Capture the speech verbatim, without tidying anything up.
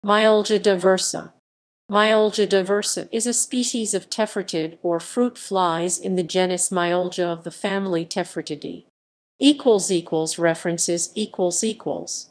Myoleja diversa. Myoleja diversa is a species of tephritid or fruit flies in the genus Myoleja of the family Tephritidae. Equals equals references equals equals